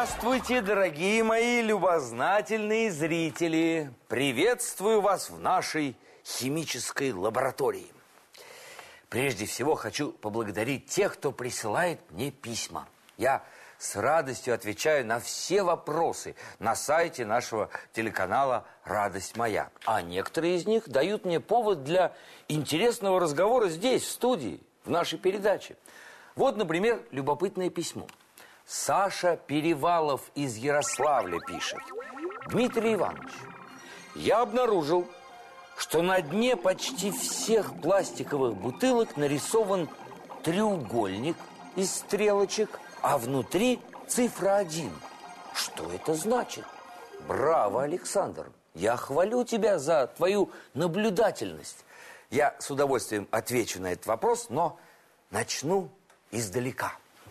Здравствуйте, дорогие мои любознательные зрители! Приветствую вас в нашей химической лаборатории. Прежде всего хочу поблагодарить тех, кто присылает мне письма. Я с радостью отвечаю на все вопросы на сайте нашего телеканала «Радость моя». А некоторые из них дают мне повод для интересного разговора здесь, в студии, в нашей передаче. Вот, например, любопытное письмо. Саша Перевалов из Ярославля пишет. Дмитрий Иванович, я обнаружил, что на дне почти всех пластиковых бутылок нарисован треугольник из стрелочек, а внутри цифра 1. Что это значит? Браво, Александр! Я хвалю тебя за твою наблюдательность. Я с удовольствием отвечу на этот вопрос, но начну издалека.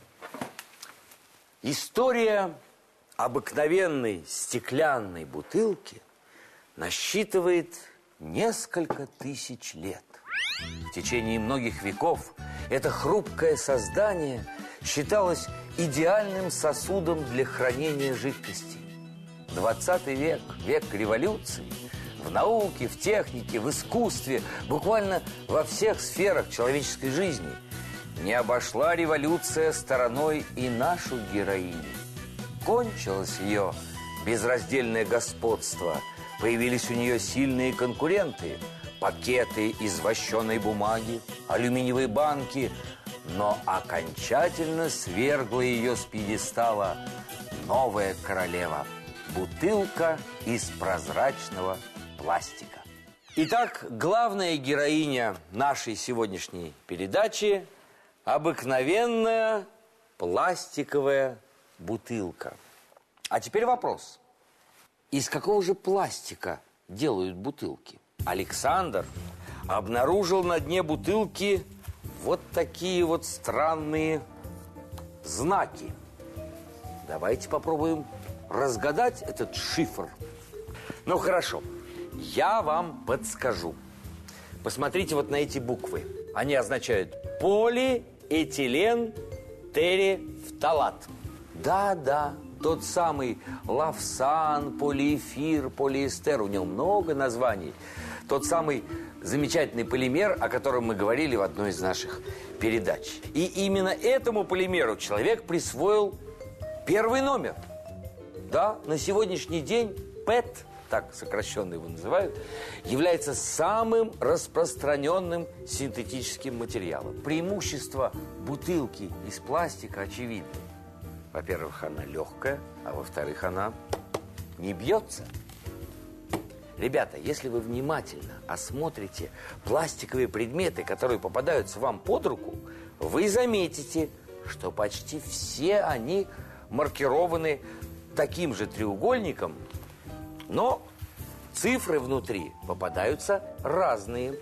История обыкновенной стеклянной бутылки насчитывает несколько тысяч лет. В течение многих веков это хрупкое создание считалось идеальным сосудом для хранения жидкости. 20 век, век революции, в науке, в технике, в искусстве, буквально во всех сферах человеческой жизни – не обошла революция стороной и нашу героиню. Кончилось ее безраздельное господство. Появились у нее сильные конкуренты. Пакеты из вощеной бумаги, алюминиевые банки. Но окончательно свергла ее с пьедестала новая королева. Бутылка из прозрачного пластика. Итак, главная героиня нашей сегодняшней передачи – обыкновенная пластиковая бутылка. А теперь вопрос. Из какого же пластика делают бутылки? Александр обнаружил на дне бутылки вот такие вот странные знаки. Давайте попробуем разгадать этот шифр. Ну, хорошо. Я вам подскажу. Посмотрите вот на эти буквы. Они означают полиэтилен терефталат. Да, тот самый лавсан, полиэфир, полиэстер. У него много названий. Тот самый замечательный полимер, о котором мы говорили в одной из наших передач. И именно этому полимеру человек присвоил первый номер. Да, на сегодняшний день ПЭТ, так сокращенно его называют, является самым распространенным синтетическим материалом. Преимущество бутылки из пластика очевидно. Во-первых, она легкая, а во-вторых, она не бьется. Ребята, если вы внимательно осмотрите пластиковые предметы, которые попадаются вам под руку, вы заметите, что почти все они маркированы таким же треугольником, но цифры внутри попадаются разные.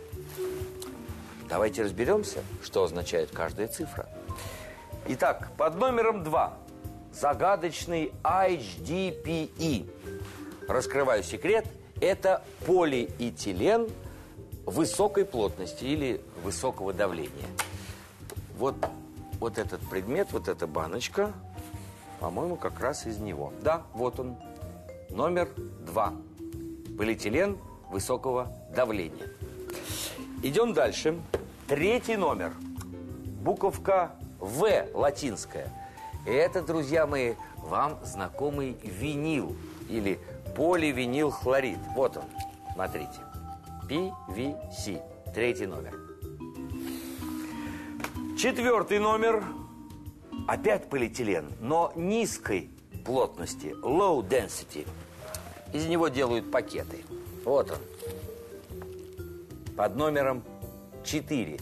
Давайте разберемся, что означает каждая цифра. Итак, под номером 2 загадочный HDPE. Раскрываю секрет. Это полиэтилен высокой плотности или высокого давления. Вот этот предмет, вот эта баночка, по-моему, как раз из него. Да, вот он. Номер 2. Полиэтилен высокого давления. Идем дальше. 3 номер. Буковка В латинская. Это, друзья мои, вам знакомый винил или поливинилхлорид. Вот он, смотрите. PVC. 3 номер. 4 номер. Опять полиэтилен, но низкой плотности. Low density. Из него делают пакеты. Вот он. Под номером 4.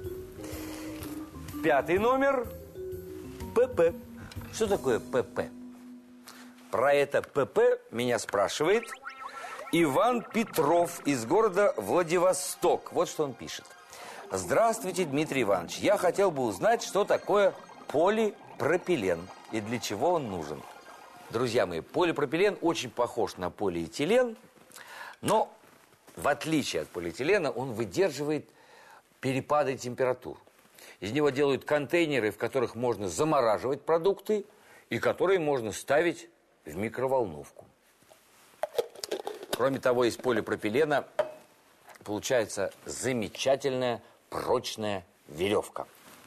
5 номер. ПП. Что такое ПП? Про это ПП меня спрашивает Иван Петров из города Владивосток. Вот что он пишет. Здравствуйте, Дмитрий Иванович. Я хотел бы узнать, что такое полипропилен и для чего он нужен. Друзья мои, полипропилен очень похож на полиэтилен, но в отличие от полиэтилена он выдерживает перепады температур. Из него делают контейнеры, в которых можно замораживать продукты, и которые можно ставить в микроволновку. Кроме того, из полипропилена получается замечательная прочная веревка.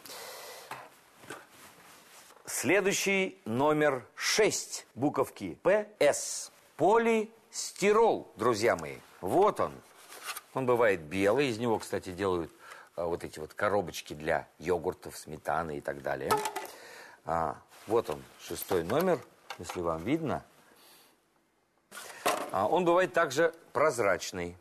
Следующий номер 6 буковки ПС. Полистирол, друзья мои. Вот он. Он бывает белый. Из него, кстати, делают вот эти вот коробочки для йогуртов, сметаны и так далее. Вот он, 6 номер, если вам видно. Он бывает также прозрачный.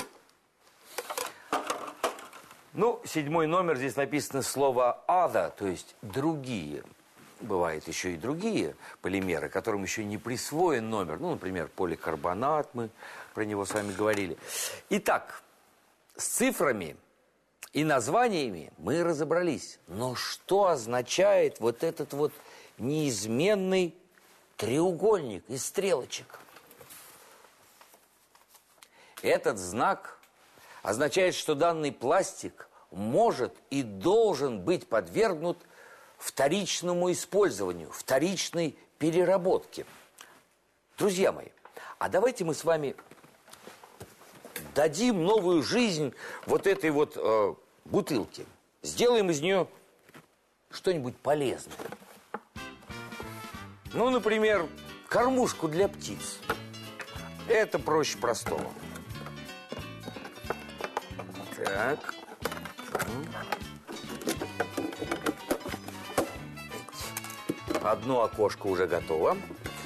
Ну, 7 номер, здесь написано слово other, то есть другие. Бывают еще и другие полимеры, которым еще не присвоен номер. Ну, например, поликарбонат, мы про него с вами говорили. Итак, с цифрами и названиями мы разобрались. Но что означает вот этот вот неизменный треугольник из стрелочек? Этот знак означает, что данный пластик может и должен быть подвергнут вторичному использованию, вторичной переработке. Друзья мои, а давайте мы с вами дадим новую жизнь вот этой вот бутылке. Сделаем из нее что-нибудь полезное. Ну, например, кормушку для птиц. Это проще простого. Так. Одно окошко уже готово.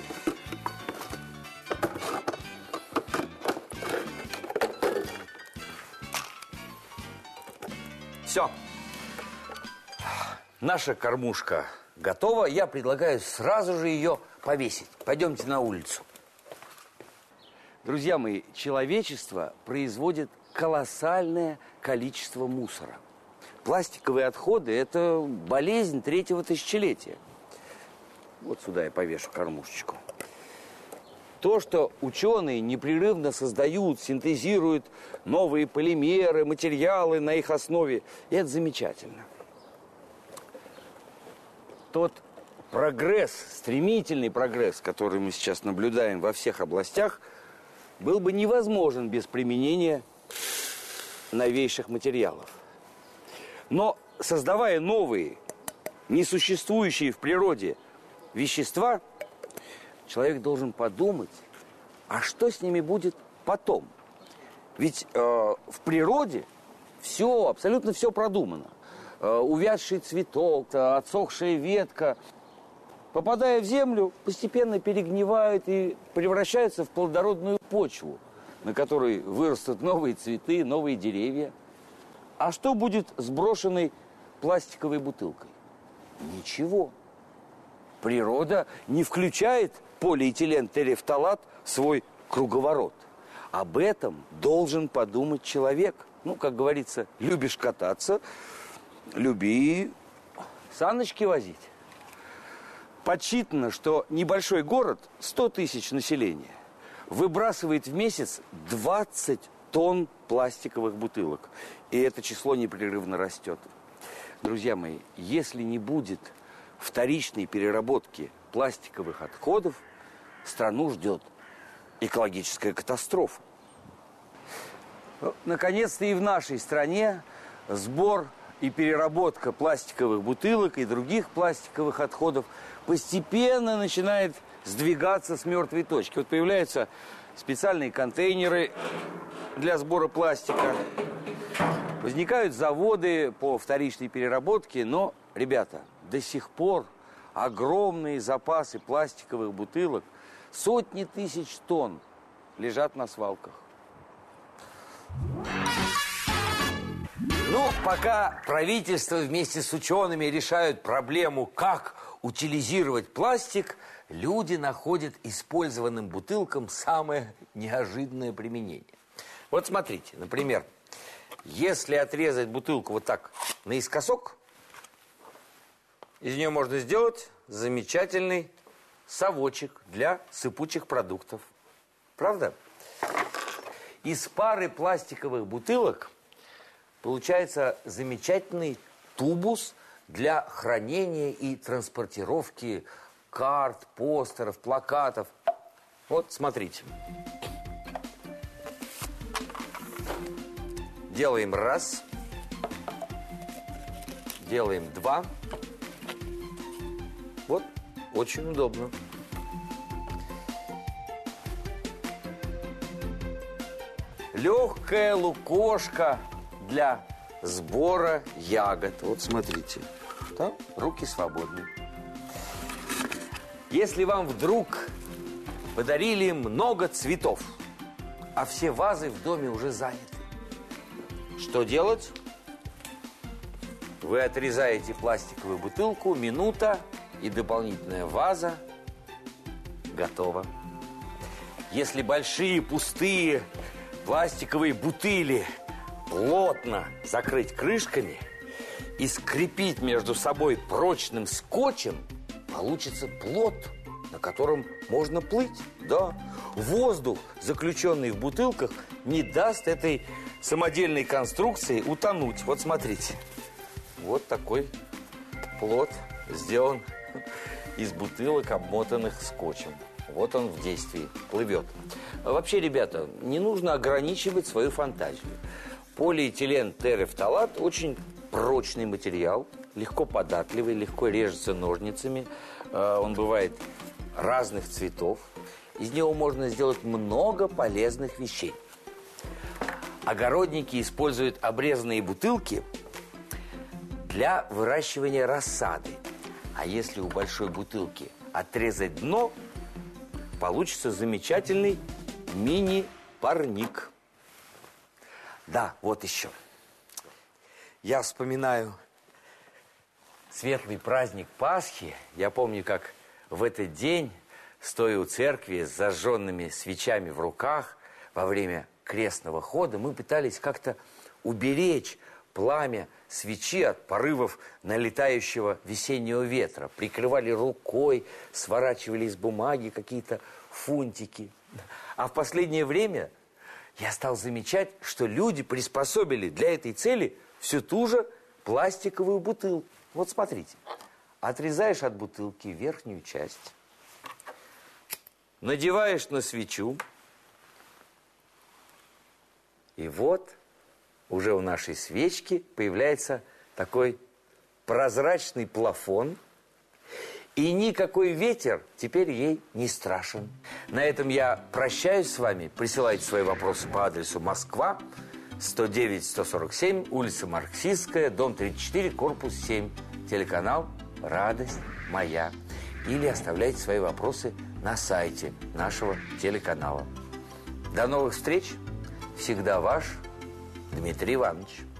Все. Наша кормушка готова. Я предлагаю сразу же ее повесить. Пойдемте на улицу. Друзья мои, человечество производит колоссальное количество мусора. Пластиковые отходы – это болезнь 3-го тысячелетия. Вот сюда я повешу кормушечку. То, что ученые непрерывно создают, синтезируют новые полимеры, материалы на их основе, это замечательно. Тот прогресс, стремительный прогресс, который мы сейчас наблюдаем во всех областях, был бы невозможен без применения новейших материалов. Но создавая новые, несуществующие в природе вещества, человек должен подумать, а что с ними будет потом? Ведь в природе все, абсолютно все продумано. Увядший цветок, отсохшая ветка, попадая в землю, постепенно перегнивают и превращаются в плодородную почву, на которой вырастут новые цветы, новые деревья. А что будет с брошенной пластиковой бутылкой? Ничего. Природа не включает полиэтилен-терефталат в свой круговорот. Об этом должен подумать человек. Ну, как говорится, любишь кататься, люби саночки возить. Подсчитано, что небольшой город, 100 тысяч населения, выбрасывает в месяц 20 тонн пластиковых бутылок. И это число непрерывно растет. Друзья мои, если не будет вторичной переработки пластиковых отходов, страну ждет экологическая катастрофа. Наконец-то и в нашей стране сбор и переработка пластиковых бутылок и других пластиковых отходов постепенно начинает сдвигаться с мертвой точки. Вот появляются специальные контейнеры для сбора пластика, возникают заводы по вторичной переработке, но, ребята, до сих пор огромные запасы пластиковых бутылок, сотни тысяч тонн, лежат на свалках. Ну, пока правительство вместе с учеными решают проблему, как утилизировать пластик, люди находят использованным бутылкам самое неожиданное применение. Вот смотрите, например, если отрезать бутылку вот так наискосок, из нее можно сделать замечательный совочек для сыпучих продуктов. Правда? Из пары пластиковых бутылок получается замечательный тубус для хранения и транспортировки карт, постеров, плакатов. Вот, смотрите. Делаем раз. Делаем два. Вот, очень удобно. Легкая лукошка для сбора ягод. Вот смотрите, там руки свободны. Если вам вдруг подарили много цветов, а все вазы в доме уже заняты, что делать? Вы отрезаете пластиковую бутылку, минута, и дополнительная ваза готова. Если большие пустые пластиковые бутыли плотно закрыть крышками и скрепить между собой прочным скотчем, получится плот, на котором можно плыть. Да, воздух, заключенный в бутылках, не даст этой самодельной конструкции утонуть. Вот смотрите, вот такой плот сделан из бутылок, обмотанных скотчем. Вот он в действии, плывет. Вообще, ребята, не нужно ограничивать свою фантазию. Полиэтилен терефталат очень прочный материал, легко податливый, легко режется ножницами. Он бывает разных цветов. Из него можно сделать много полезных вещей. Огородники используют обрезанные бутылки для выращивания рассады. А если у большой бутылки отрезать дно, получится замечательный мини-парник. Да, вот еще. Я вспоминаю светлый праздник Пасхи. Я помню, как в этот день, стоя у церкви с зажженными свечами в руках, во время крестного хода, мы пытались как-то уберечь пламя свечи от порывов налетающего весеннего ветра. Прикрывали рукой, сворачивали из бумаги какие-то фунтики. А в последнее время я стал замечать, что люди приспособили для этой цели всю ту же пластиковую бутылку. Вот смотрите. Отрезаешь от бутылки верхнюю часть, надеваешь на свечу, и вот уже у нашей свечки появляется такой прозрачный плафон, и никакой ветер теперь ей не страшен. На этом я прощаюсь с вами. Присылайте свои вопросы по адресу Москва, 109-147, улица Марксистская, дом 34, корпус 7, телеканал «Радость моя». Или оставляйте свои вопросы на сайте нашего телеканала. До новых встреч. Всегда ваш Дмитрий Иванович.